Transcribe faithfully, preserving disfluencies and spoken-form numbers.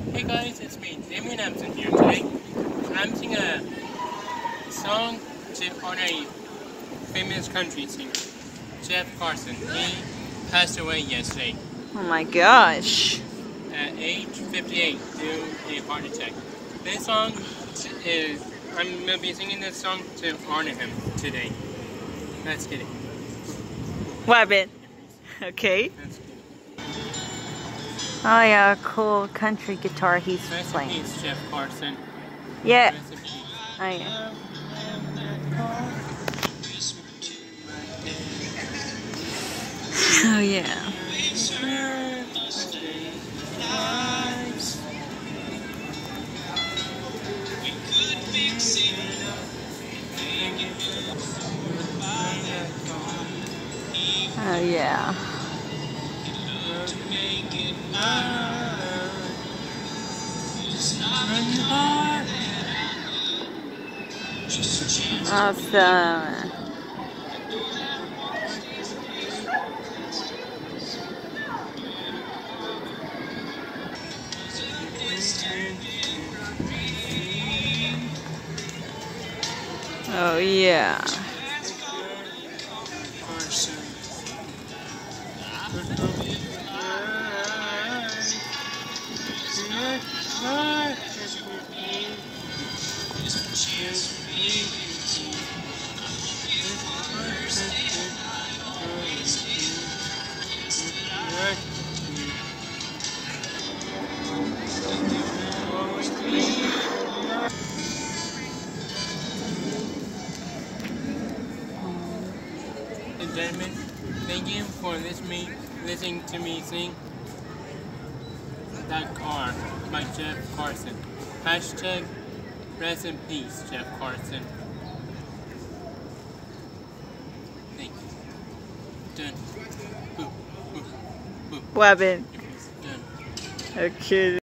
Hey guys, it's me, Damien here today. I'm singing a song to honor a famous country singer, Jeff Carson. He passed away yesterday. Oh my gosh. At age fifty-eight due to a heart attack. This song is, I'm going to be singing this song to honor him today. Let's get it. What bit? Okay. Let's get it. Oh yeah, cool country guitar he's Rest playing. in peace, Jeff Carson. Yeah. Rest in peace. Oh yeah. Oh yeah. Oh yeah. Awesome. Oh yeah. And gentlemen, thank you for listening, listening to me sing That Car by Jeff Carson. Hashtag rest in peace, Jeff Carson. Thank you. Done. Boop, boop, boop. What happened? Done. Okay.